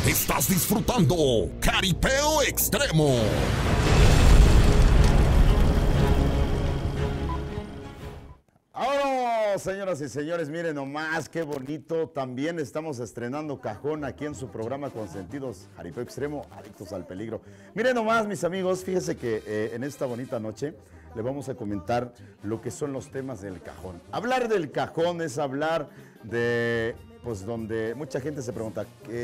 Estás disfrutando Jaripeo Extremo. Ahora, señoras y señores, miren nomás qué bonito. También estamos estrenando cajón aquí en su programa Consentidos, Jaripeo Extremo, Adictos al Peligro. Miren nomás, mis amigos, fíjense que en esta bonita noche le vamos a comentar lo que son los temas del cajón. Hablar del cajón es hablar de, pues, donde mucha gente se pregunta,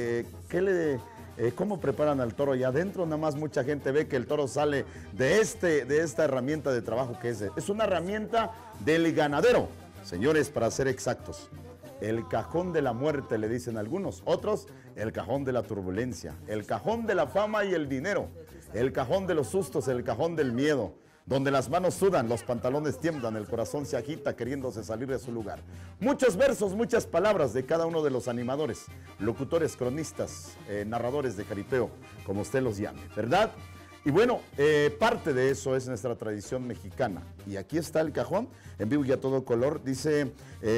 ¿cómo preparan al toro? Y adentro nada más mucha gente ve que el toro sale de esta herramienta de trabajo que es una herramienta del ganadero. Señores, para ser exactos, el cajón de la muerte, le dicen algunos. Otros, el cajón de la turbulencia, el cajón de la fama y el dinero, el cajón de los sustos, el cajón del miedo, donde las manos sudan, los pantalones tiemblan, el corazón se agita queriéndose salir de su lugar. Muchos versos, muchas palabras de cada uno de los animadores, locutores, cronistas, narradores de jaripeo, como usted los llame, ¿verdad? Y bueno, parte de eso es nuestra tradición mexicana. Y aquí está el cajón, en vivo y a todo color. Dice,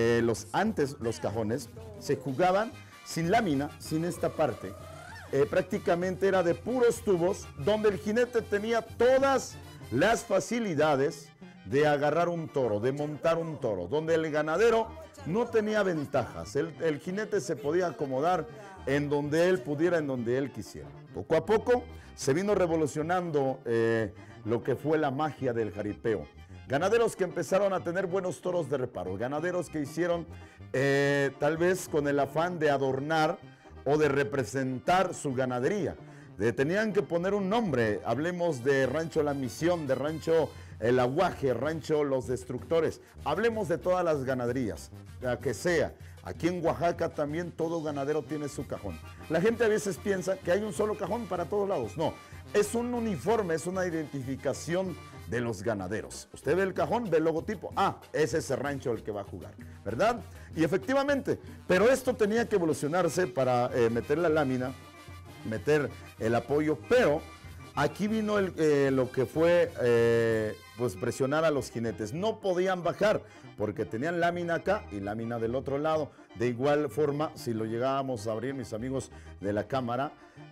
antes los cajones se jugaban sin lámina, sin esta parte. Prácticamente era de puros tubos, donde el jinete tenía todas las facilidades de agarrar un toro, de montar un toro, donde el ganadero no tenía ventajas. El jinete se podía acomodar en donde él pudiera, en donde él quisiera. Poco a poco se vino revolucionando lo que fue la magia del jaripeo. Ganaderos que empezaron a tener buenos toros de reparo, ganaderos que hicieron tal vez con el afán de adornar o de representar su ganadería. Tenían que poner un nombre, hablemos de Rancho La Misión, de Rancho El Aguaje, Rancho Los Destructores, hablemos de todas las ganaderías, la que sea. Aquí en Oaxaca también todo ganadero tiene su cajón. La gente a veces piensa que hay un solo cajón para todos lados. No, es un uniforme, es una identificación de los ganaderos. Usted ve el cajón, ve el logotipo, es ese rancho el que va a jugar, ¿verdad? Y efectivamente, pero esto tenía que evolucionarse para meter la lámina, meter el apoyo, pero aquí vino lo que fue pues presionar a los jinetes. No podían bajar porque tenían lámina acá y lámina del otro lado. De igual forma, si lo llegábamos a abrir, mis amigos de la cámara,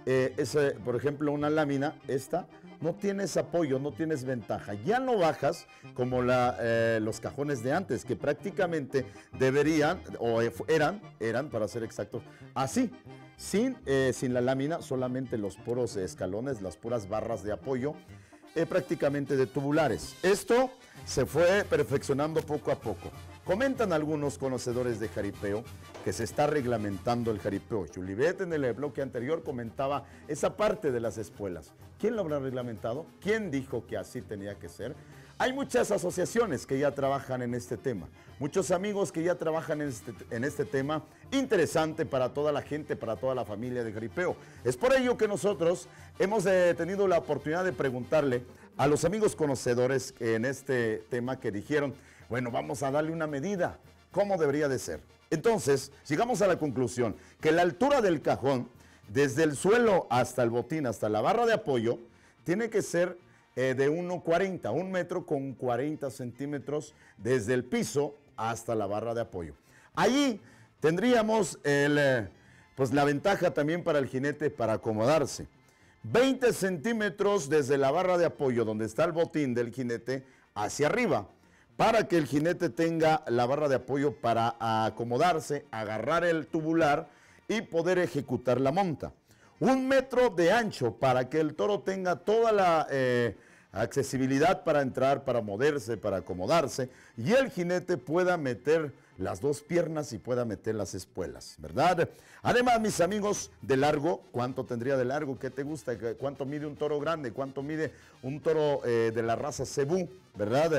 por ejemplo, una lámina, esta, no tienes apoyo, no tienes ventaja. Ya no bajas como los cajones de antes, que prácticamente deberían, o eran, para ser exactos, así. Sin la lámina, solamente los puros escalones, las puras barras de apoyo, prácticamente de tubulares. Esto se fue perfeccionando poco a poco. Comentan algunos conocedores de jaripeo que se está reglamentando el jaripeo. Juliet en el bloque anterior comentaba esa parte de las espuelas. ¿Quién lo habrá reglamentado? ¿Quién dijo que así tenía que ser? Hay muchas asociaciones que ya trabajan en este tema, muchos amigos que ya trabajan en este tema, interesante para toda la gente, para toda la familia de jaripeo. Es por ello que nosotros hemos tenido la oportunidad de preguntarle a los amigos conocedores en este tema que dijeron, bueno, vamos a darle una medida, ¿cómo debería de ser? Entonces, llegamos a la conclusión que la altura del cajón, desde el suelo hasta el botín, hasta la barra de apoyo, tiene que ser de 1,40, 1 metro con 40 centímetros desde el piso hasta la barra de apoyo. Allí tendríamos pues la ventaja también para el jinete para acomodarse. 20 centímetros desde la barra de apoyo donde está el botín del jinete hacia arriba, para que el jinete tenga la barra de apoyo para acomodarse, agarrar el tubular y poder ejecutar la monta. 1 metro de ancho para que el toro tenga toda la accesibilidad para entrar, para moverse, para acomodarse, y el jinete pueda meter las dos piernas y pueda meter las espuelas, ¿verdad? Además, mis amigos, de largo, ¿cuánto tendría de largo? ¿Qué te gusta? ¿Cuánto mide un toro grande? ¿Cuánto mide un toro de la raza cebú? ¿Verdad?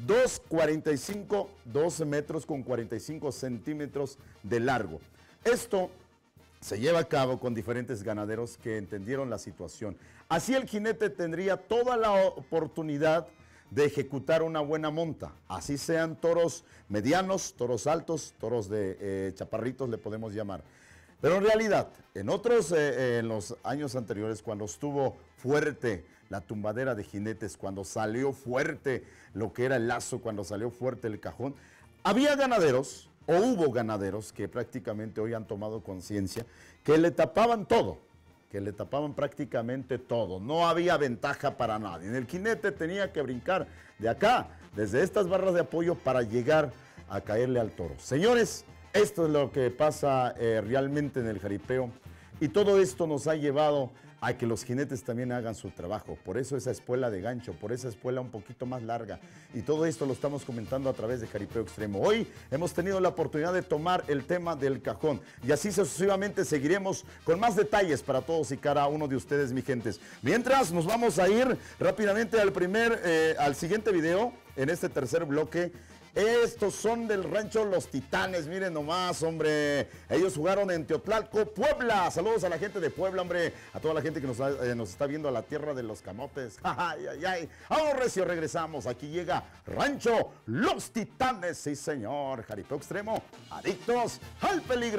2,45, 12 metros con 45 centímetros de largo. Esto se lleva a cabo con diferentes ganaderos que entendieron la situación. Así el jinete tendría toda la oportunidad de ejecutar una buena monta. Así sean toros medianos, toros altos, toros de chaparritos le podemos llamar. Pero en realidad, en los años anteriores, cuando estuvo fuerte la tumbadera de jinetes, cuando salió fuerte lo que era el lazo, cuando salió fuerte el cajón, había ganaderos, o hubo ganaderos que prácticamente hoy han tomado conciencia, que le tapaban todo. que le tapaban prácticamente todo. No había ventaja para nadie. En el jinete tenía que brincar de acá, desde estas barras de apoyo, para llegar a caerle al toro. Señores, esto es lo que pasa realmente en el jaripeo. Y todo esto nos ha llevado a que los jinetes también hagan su trabajo. Por eso esa espuela de gancho, por esa espuela un poquito más larga. Y todo esto lo estamos comentando a través de Jaripeo Extremo. Hoy hemos tenido la oportunidad de tomar el tema del cajón. Y así sucesivamente seguiremos con más detalles para todos y cada uno de ustedes, mi gentes. Mientras nos vamos a ir rápidamente al siguiente video, en este tercer bloque. Estos son del rancho Los Titanes, miren nomás, hombre. Ellos jugaron en Teotlalco, Puebla. Saludos a la gente de Puebla, hombre. A toda la gente que nos está viendo, a la tierra de los camotes. Ay, ay, ay. Ahora recio, regresamos. Aquí llega Rancho Los Titanes. Sí, señor. Jaripeo Extremo. Adictos al peligro.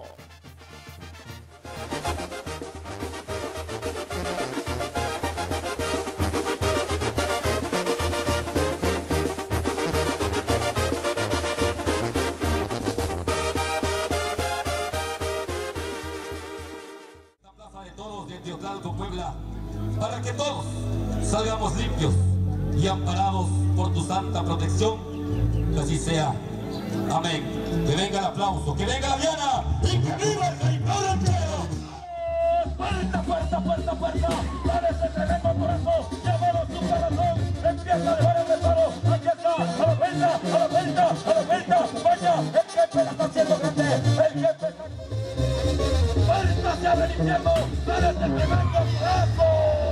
Teotlalco, Puebla, para que todos salgamos limpios y amparados por tu santa protección, que así sea. Amén. Que venga el aplauso, que venga la diana y que viva el jaripeo ranchero. Puerta, puerta, puerta, puerta, parece tremendo corazón, llamado su corazón, empieza a dejar el reparo, aquí está, a la vuelta, a la vuelta, a la vuelta, vaya, el jefe la está haciendo grande, el jefe está... ¡Puerta se abre el infierno! ¡Parece tremendo brazo!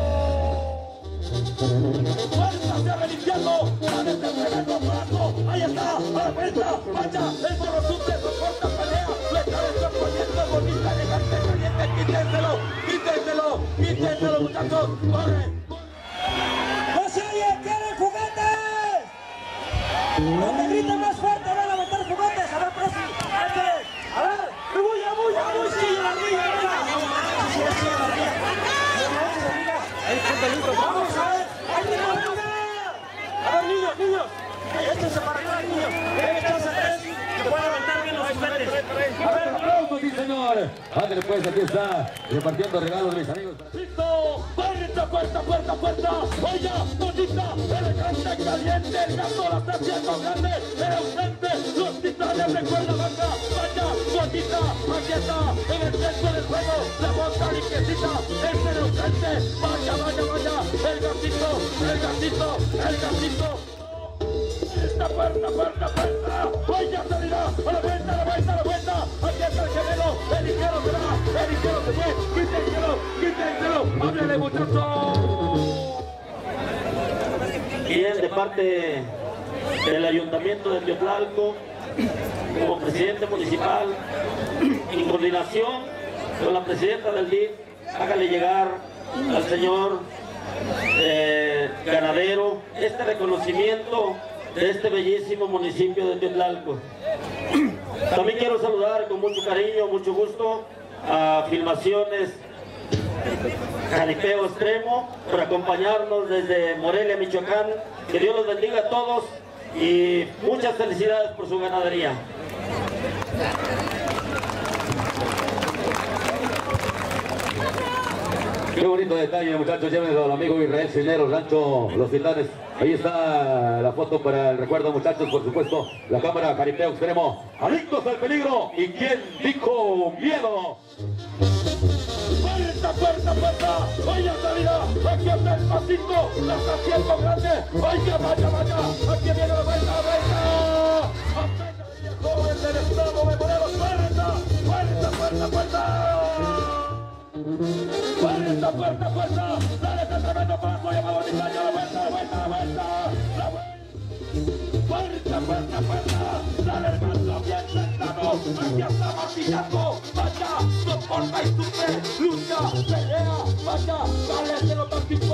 ¡Puerta se abre el infierno! ¡Parece tremendo brazo! ¡Ahí está! ¡A la vuelta! ¡Vaya! ¡El morro sube! ¡Soporta pelea! ¡Lo está descomponiendo! ¡Bonita, elegante, caliente! ¡Quítenselo! ¡Quítenselo! ¡Quítenselo, muchachos! ¡Corre! ¡No se oye! ¡Quieren juguetes! ¡No te griten más fuerte! ¡Van a meter juguetes! ¡A ver, Prosi! ¡A ver! ¡Bulla, bulla, bulla! ¡Sí, la ría! ¡Vamos a ver! ¡Hay niños! ¡A ver, niños, niños! ¡Échense para acá, niños! ¡Échense tres! ¡Que puedan aventar bien los juguetes! ¡A ver! ¡Aplausos, sí, señor! Ándale, pues, aquí está, repartiendo regalos, mis amigos. ¡Listo! ¡Puerta, puerta, puerta, puerta! ¡Oye, bonita! ¡Elegante, caliente! ¡El gato la está haciendo grande! ¡Elegante! ¡Los Titanes recuerda vaca! ¡Vaya, bonita! ¡Aquí está! ¡En el centro del juego! ¡La boca limpiecita! ¡Es elegante! ¡Vaya, vaya, vaya! ¡El gatito! ¡El gatito! ¡El gatito! ¡Esta puerta, puerta, puerta! ¡Oye, salirá! ¡A la vuelta, a la vuelta, a la vuelta! ¡Aquí está el gemelo! ¡El ligero se va! ¡El ligero se fue! ¡Quítenselo! ¡Quítenselo! ¡Háblale, muchachos! Bien, de parte del Ayuntamiento de Teotlalco, como presidente municipal, en coordinación con la presidenta del DIF, hágale llegar al señor ganadero este reconocimiento de este bellísimo municipio de Teotlalco. También quiero saludar con mucho cariño, mucho gusto a Filmaciones Jaripeo Extremo por acompañarnos desde Morelia, Michoacán. Que Dios los bendiga a todos y muchas felicidades por su ganadería. Qué bonito detalle, muchachos. Llévenlo al amigo Israel Cisneros, Rancho Los Titanes. Ahí está la foto para el recuerdo, muchachos. Por supuesto, la cámara Jaripeo Extremo. Adictos al peligro. ¿Y quién dijo miedo? ¡Puerta, puerta, puerta! ¡Oye, salida! ¡Aquí está el pasito! ¡La está haciendo grande! ¡Oye, vaya, vaya! ¡Aquí viene la vuelta, la vuelta! ¡Apenas el joven del estado de Morelos! ¡Puerta! ¡Puerta, puerta, puerta! ¡Puerta, puerta, puerta! ¡Dale ese tremendo paso! ¡Ya va bonita! ¡Ya la vuelta, la vuelta, la vuelta! ¡La vuelta! ¡Puerta, puerta, puerta! ¡Dale el paso bien sentado! ¡Aquí está martillando! ¡Vaya! ¡Soporta y sufre! ¡Lucha! ¡Pelea! ¡Vaya! ¡Dale ese lo táctico!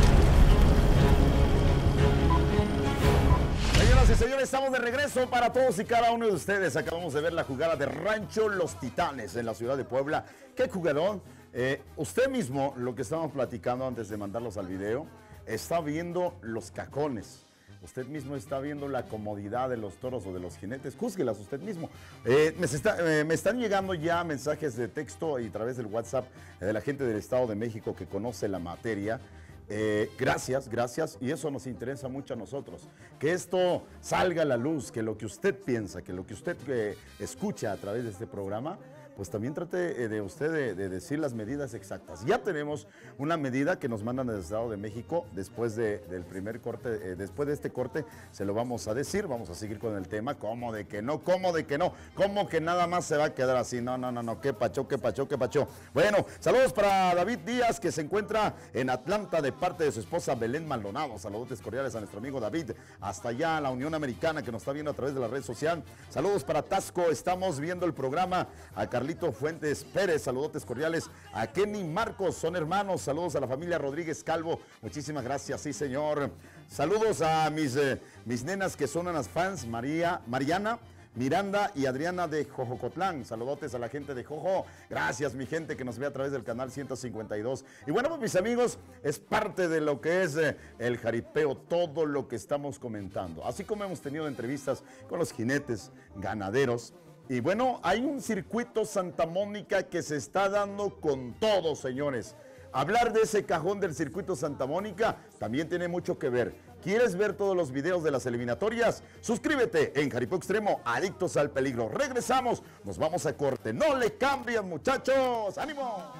Señoras y señores, estamos de regreso para todos y cada uno de ustedes. Acabamos de ver la jugada de Rancho Los Titanes en la ciudad de Puebla. ¡Qué jugadón! Usted mismo, lo que estábamos platicando antes de mandarlos al video, está viendo los cajones. Usted mismo está viendo la comodidad de los toros o de los jinetes. Júzguelas usted mismo. Me están llegando ya mensajes de texto y a través del WhatsApp de la gente del Estado de México que conoce la materia. Gracias. Y eso nos interesa mucho a nosotros. Que esto salga a la luz, que lo que usted piensa, que lo que usted escucha a través de este programa, pues también trate de usted de decir las medidas exactas. Ya tenemos una medida que nos mandan del Estado de México después del primer corte. Después de este corte se lo vamos a decir, vamos a seguir con el tema. ¿Cómo de que no? ¿Cómo que nada más se va a quedar así? No, qué pacho. Bueno, saludos para David Díaz, que se encuentra en Atlanta de parte de su esposa Belén Maldonado. Saludos cordiales a nuestro amigo David, hasta allá en la Unión Americana, que nos está viendo a través de la red social. Saludos para Tasco, estamos viendo el programa. A Carlito Fuentes Pérez, saludotes cordiales. A Kenny Marcos, son hermanos. Saludos a la familia Rodríguez Calvo. Muchísimas gracias, sí señor. Saludos a mis nenas que son unas fans, Mariana, Miranda y Adriana de Jojocotlán. Saludotes a la gente de Jojo. Gracias, mi gente que nos ve a través del canal 152. Y bueno, pues mis amigos, es parte de lo que es el jaripeo, todo lo que estamos comentando. Así como hemos tenido entrevistas con los jinetes, ganaderos. Y bueno, hay un circuito Santa Mónica que se está dando con todo, señores. Hablar de ese cajón del circuito Santa Mónica también tiene mucho que ver. ¿Quieres ver todos los videos de las eliminatorias? Suscríbete en Jaripeo Extremo, Adictos al Peligro. Regresamos, nos vamos a corte. No le cambien, muchachos. ¡Ánimo!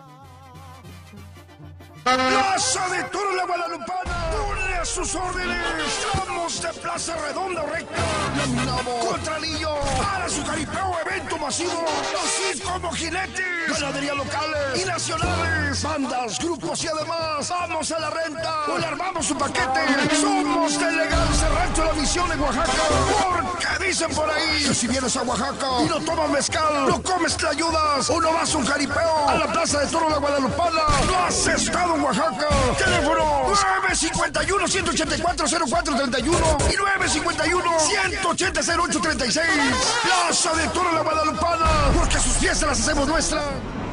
Plaza de Toros La Guadalupana, pone a sus órdenes. Estamos de Plaza Redonda Recta. Laminamos Contralillo para su jaripeo evento masivo. Así como jinetes, ganadería locales y nacionales, bandas, grupos y además vamos a la renta o le armamos un paquete. Somos de Elegancia Rancho La Misión en Oaxaca. Porque dicen por ahí que si vienes a Oaxaca y no tomas mezcal, no comes tlayudas o no vas a un jaripeo a la Plaza de Toros La Guadalupana, no has estado en Oaxaca. Teléfonos 951-184-0431 y 951-180-0836. Plaza de Toros La Guadalupana, porque sus fiestas las hacemos nuestras.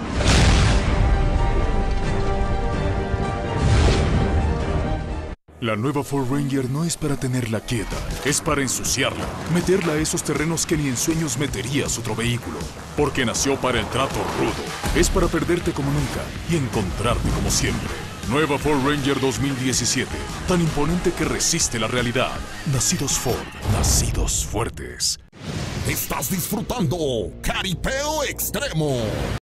La nueva Ford Ranger no es para tenerla quieta, es para ensuciarla, meterla a esos terrenos que ni en sueños meterías otro vehículo. Porque nació para el trato rudo, es para perderte como nunca y encontrarte como siempre. Nueva Ford Ranger 2017, tan imponente que resiste la realidad. Nacidos Ford, nacidos fuertes. Estás disfrutando Jaripeo Extremo.